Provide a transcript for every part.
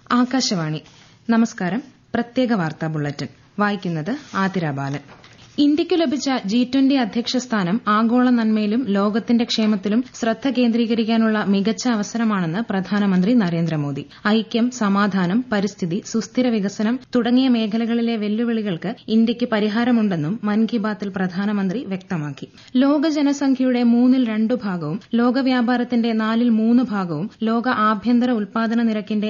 ആകാശവാണി നമസ്കാരം. പ്രത്യേക വാർത്താ ബുള്ളറ്റിൻ വായിക്കുന്നത് ആതിര ബാലൻ. ഇന്ത്യയ്ക്കു ലഭിച്ച G20 അധ്യക്ഷ സ്ഥാനം ആഗോള നന്മയിലും ലോകത്തിന്റെ ക്ഷേമത്തിലും ശ്രദ്ധ കേന്ദ്രീകരിക്കാനുള്ള മികച്ച അവസരമാണെന്ന് പ്രധാനമന്ത്രി നരേന്ദ്രമോദി. ഐക്യം, സമാധാനം, പരിസ്ഥിതി, സുസ്ഥിര വികസനം തുടങ്ങിയ മേഖലകളിലെ വെല്ലുവിളികൾക്ക് ഇന്ത്യയ്ക്ക് പരിഹാരമുണ്ടെന്നും മൻ കി ബാത്തിൽ പ്രധാനമന്ത്രി വ്യക്തമാക്കി. ലോക ജനസംഖ്യയുടെ 2/3 ഭാഗവും ലോക വ്യാപാരത്തിന്റെ 3/4 ഭാഗവും ലോക ആഭ്യന്തര ഉൽപാദന നിരക്കിന്റെ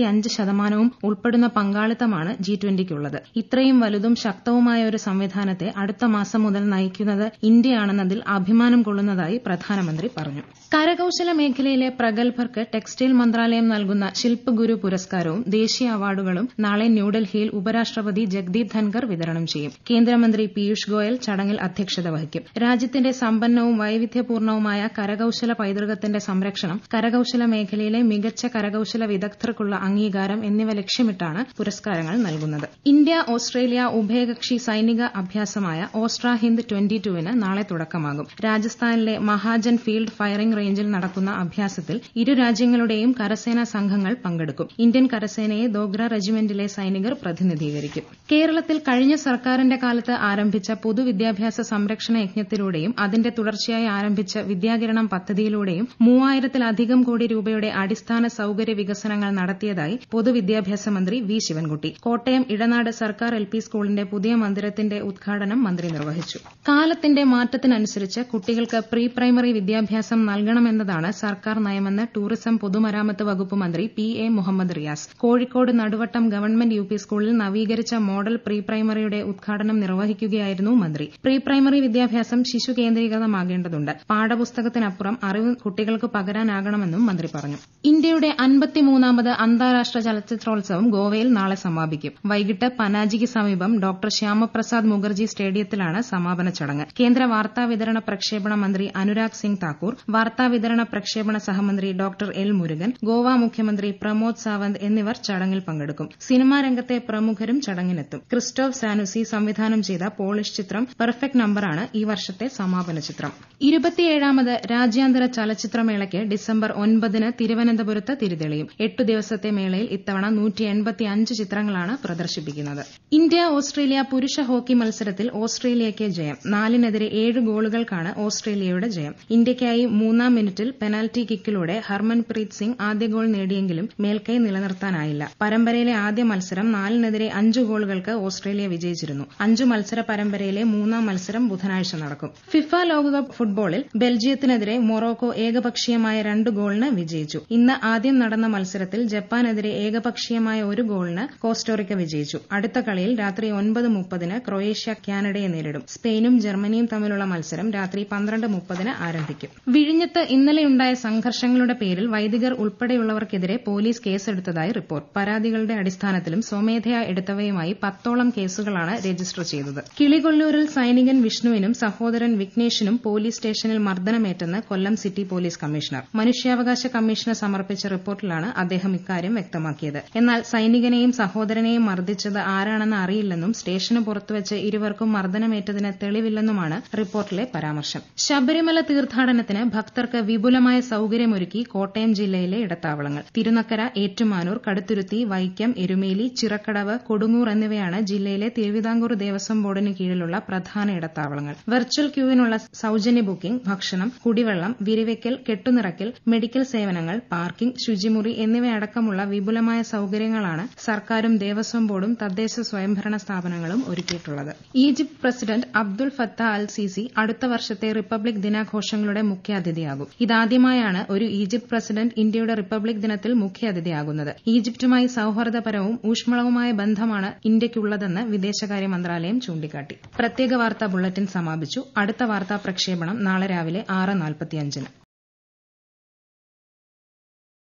85% ഉൾപ്പെടുന്ന പങ്കാളിത്തമാണ് G20യ്ക്കുള്ളത്. ഇത്രയും വലുതും ശക്തവുമായ ഒരു സംവിധാനത്തെ അടുത്ത മാസം മുതൽ നയിക്കുന്നത് ഇന്ത്യയാണെന്നതിൽ അഭിമാനം കൊള്ളുന്നതായി പ്രധാനമന്ത്രി പറഞ്ഞു. കരകൌശല മേഖലയിലെ പ്രഗത്ഭർക്ക് ടെക്സ്റ്റൈൽ മന്ത്രാലയം നൽകുന്ന ശില്പ് ഗുരു പുരസ്കാരവും ദേശീയ അവാർഡുകളും നാളെ ന്യൂഡൽഹിയിൽ ഉപരാഷ്ട്രപതി ജഗ്ദീപ് ധൻകർ വിതരണം ചെയ്യും. കേന്ദ്രമന്ത്രി പീയൂഷ് ഗോയൽ ചടങ്ങിൽ അധ്യക്ഷത വഹിക്കും. രാജ്യത്തിന്റെ സമ്പന്നവും വൈവിധ്യപൂർണവുമായ കരകൌശല പൈതൃകത്തിന്റെ സംരക്ഷണം, കരകൌശല മേഖലയിലെ മികച്ച കരകൌശല വിദഗ്ധർക്കുള്ള അംഗീകാരം എന്നിവ ലക്ഷ്യമിട്ടാണ് പുരസ്കാരങ്ങൾ നൽകുന്നത്. ഇന്ത്യ ഓസ്ട്രേലിയ ഉഭയകക്ഷി സൈനിക അഭ്യാസമായ ഓസ്ട്ര ഹിന്ദ് 22-ന് നാളെ തുടക്കമാകും. രാജസ്ഥാനിലെ മഹാജൻ ഫീൽഡ് ഫയറിംഗ് റേഞ്ചിൽ നടക്കുന്ന അഭ്യാസത്തിൽ ഇരു രാജ്യങ്ങളുടെയും കരസേനാ സംഘങ്ങൾ പങ്കെടുക്കും. ഇന്ത്യൻ കരസേനയെ ദോഗ്ര റെജിമെന്റിലെ സൈനികർ പ്രതിനിധീകരിക്കും. കേരളത്തിൽ കഴിഞ്ഞ സർക്കാരിന്റെ കാലത്ത് ആരംഭിച്ച പൊതുവിദ്യാഭ്യാസ സംരക്ഷണ യജ്ഞത്തിലൂടെയും അതിന്റെ തുടർച്ചയായി ആരംഭിച്ച വിദ്യാകിരണം പദ്ധതിയിലൂടെയും 3000-ലധികം കോടി രൂപയുടെ അടിസ്ഥാന സൌകര്യ വികസനങ്ങൾ നടത്തിയതായി പൊതുവിദ്യാഭ്യാസ മന്ത്രി വി ശിവൻകുട്ടി. കോട്ടയം ഇടനാട് സർക്കാർ LP സ്കൂളിന്റെ പുതിയ മന്ദിരത്തിന്റെ ഉദ്ഘാടനം മന്ത്രി നിർവഹിച്ചു. കാലത്തിന്റെ മാറ്റത്തിനനുസരിച്ച് കുട്ടികൾക്ക് പ്രീ പ്രൈമറി വിദ്യാഭ്യാസം നൽകണമെന്നതാണ് സർക്കാർ നയമെന്ന് ടൂറിസം പൊതുമരാമത്ത് വകുപ്പ് മന്ത്രി PA Muhammad Riyas. Kozhikode Naduvattam government UP സ്കൂളിൽ നവീകരിച്ച മോഡൽ പ്രീ പ്രൈമറിയുടെ ഉദ്ഘാടനം നിർവഹിക്കുകയായിരുന്നു മന്ത്രി. പ്രീ പ്രൈമറി വിദ്യാഭ്യാസം ശിശു കേന്ദ്രീകൃതമാകേണ്ടതുണ്ട്. പാഠപുസ്തകത്തിനപ്പുറം അറിവ് കുട്ടികൾക്ക് പകരാനാകണമെന്നും മന്ത്രി പറഞ്ഞു. ഇന്ത്യയുടെ 53ാമത് അന്താരാഷ്ട്ര ചലച്ചിത്രോത്സവം ഗോവയിൽ നാളെ സമാപിക്കും. വൈകിട്ട് പനാജിക്ക് സമീപം ഡോക്ടർ ശ്യാമപ്രസാദ് മുഖർജി സ്റ്റേഡിയത്തിലാണ് സമാപന ചടങ്ങ്. കേന്ദ്ര വാർത്താവിതരണ പ്രക്ഷേപണ മന്ത്രി അനുരാഗ് സിംഗ് താക്കൂർ, വാർത്താവിതരണ പ്രക്ഷേപണ സഹമന്ത്രി ഡോക്ടർ എൽ മുരുകൻ, ഗോവ മുഖ്യമന്ത്രി പ്രമോദ് സാവന്ത് എന്നിവർ ചടങ്ങിൽ പങ്കെടുക്കും. സിനിമാ രംഗത്തെ പ്രമുഖരും ചടങ്ങിനെത്തും. ക്രിസ്റ്റോഫ് സാനുസി സംവിധാനം ചെയ്ത പോളിഷ് ചിത്രം പെർഫെക്റ്റ് നമ്പറാണ് ഈ വർഷത്തെ സമാപന ചിത്രം. 27ാമത് രാജ്യാന്തര ചലച്ചിത്രമേളയ്ക്ക് ഡിസംബർ 9-ന് തിരുവനന്തപുരത്ത് തിരിതെളിയും. 8 ദിവസത്തെ മേളയിൽ ഇത്തവണ 185 ചിത്രങ്ങളാണ് പ്രദർശിപ്പിക്കുന്നത്. ഇന്ത്യ ഓസ്ട്രേലിയ പുരുഷ ഹോക്കി മത്സരത്തിൽ ഓസ്ട്രേലിയയ്ക്ക് ജയം. 4-7 ഗോളുകൾക്കാണ് ഓസ്ട്രേലിയയുടെ ജയം. ഇന്ത്യയ്ക്കായി 3-ാം മിനിറ്റിൽ പെനാൽറ്റി കിക്കിലൂടെ ഹർമൻപ്രീത് സിംഗ് ആദ്യ ഗോൾ നേടിയെങ്കിലും മേൽക്കൈ നിലനിർത്താനായില്ല. പരമ്പരയിലെ ആദ്യ മത്സരം 4-5 ഗോളുകൾക്ക് ഓസ്ട്രേലിയ വിജയിച്ചിരുന്നു. 5 മത്സര പരമ്പരയിലെ 3-ാം മത്സരം ബുധനാഴ്ച നടക്കും. ഫിഫ ലോകകപ്പ് ഫുട്ബോളിൽ ബെൽജിയത്തിനെതിരെ മൊറോക്കോ ഏകപക്ഷീയമായ 2 ഗോളിന് വിജയിച്ചു. ഇന്ന് ആദ്യം നടന്ന മത്സരത്തിൽ ജപ്പാനെതിരെ ഏകപക്ഷീയമായ 1 ഗോളിന് കോസ്റ്റോറിക്ക വിജയിച്ചു. അടുത്ത കളിയിൽ രാത്രി 9:30-ന് ക്രൊയേഷ്യ കാനഡയെ നേരിടും. സ്പെയിനും ജർമ്മനിയും തമ്മിലുള്ള മത്സരം രാത്രി 12:30-ന് ആരംഭിക്കും. വിഴിഞ്ഞത്ത് ഇന്നലെയുണ്ടായ സംഘർഷങ്ങളുടെ പേരിൽ വൈദികർ ഉൾപ്പെടെയുള്ളവർക്കെതിരെ പോലീസ് കേസെടുത്തതായി റിപ്പോർട്ട്. പരാതികളുടെ അടിസ്ഥാനത്തിലും സ്വമേധയാ എടുത്തവയുമായി 10ഓളം കേസുകളാണ് രജിസ്റ്റർ ചെയ്തത്. കിളികൊല്ലൂരിൽ സൈനികൻ വിഷ്ണുവിനും സഹോദരൻ വിഘ്നേഷിനും പോലീസ് സ്റ്റേഷനിൽ മർദ്ദനമേറ്റെന്ന് കൊല്ലം സിറ്റി പോലീസ് കമ്മീഷണർ. മനുഷ്യാവകാശ കമ്മീഷന് സമർപ്പിച്ച റിപ്പോർട്ടിലാണ് അദ്ദേഹം ഇക്കാര്യം വ്യക്തമാക്കിയത്. എന്നാൽ സൈനികനെയും സഹോദരനെയും മർദ്ദിച്ചത് ആരാണെന്ന് അറിയില്ലെന്നും സ്റ്റേഷന് പുറത്തുവച്ച് ഇരുവർക്കും മർദ്ദനമേറ്റതിന് തെളിവില്ലെന്നുമാണ് റിപ്പോർട്ടിലെ പരാമർശം. ശബരിമല തീർത്ഥാടനത്തിന് ഭക്തർക്ക് വിപുലമായ സൌകര്യമൊരുക്കി കോട്ടയം ജില്ലയിലെ ഇടത്താവളങ്ങൾ. തിരുനക്കര, ഏറ്റുമാനൂർ, കടുത്തുരുത്തി, വൈക്കം, എരുമേലി, ചിറക്കടവ്, കൊടുങ്ങൂർ എന്നിവയാണ് ജില്ലയിലെ തിരുവിതാംകൂർ ദേവസ്വം ബോർഡിന് കീഴിലുള്ള പ്രധാന ഇടത്താവളങ്ങൾ. വെർച്വൽ ക്യൂവിനുള്ള സൌജന്യ ബുക്കിംഗ്, ഭക്ഷണം, കുടിവെള്ളം, വിരിവെക്കൽ, കെട്ടുനിറയ്ക്കൽ, മെഡിക്കൽ സേവനങ്ങൾ, പാർക്കിംഗ്, ശുചിമുറി എന്നിവയടക്കമുള്ള വിപുലമായ സൌകര്യങ്ങളാണ് സർക്കാരും ദേവസ്വം ബോർഡും തദ്ദേശ സ്വയംഭരണ സ്ഥാപനങ്ങളും ഒരുക്കിയിട്ടുള്ളത്. Egypt president Abdul Fattah al Sisi അടുത്ത വർഷത്തെ റിപ്പബ്ലിക് ദിനാഘോഷങ്ങളുടെ മുഖ്യാതിഥിയാകും. ഇതാദ്യമായാണ് ഒരു ഈജിപ്ത് പ്രസിഡന്റ് ഇന്ത്യയുടെ റിപ്പബ്ലിക് ദിനത്തിൽ മുഖ്യാതിഥിയാകുന്നത്. ഈജിപ്തുമായി സൌഹാർദ്ദപരവും ഊഷ്മളവുമായ ബന്ധമാണ് ഇന്ത്യയ്ക്കുള്ളതെന്ന് വിദേശകാര്യ മന്ത്രാലയം ചൂണ്ടിക്കാട്ടി. പ്രത്യേക വാർത്താ ബുള്ളറ്റിൻ സമാപിച്ചു. അടുത്ത വാർത്താ പ്രക്ഷേപണം നാളെ രാവിലെ 6:45-ന്.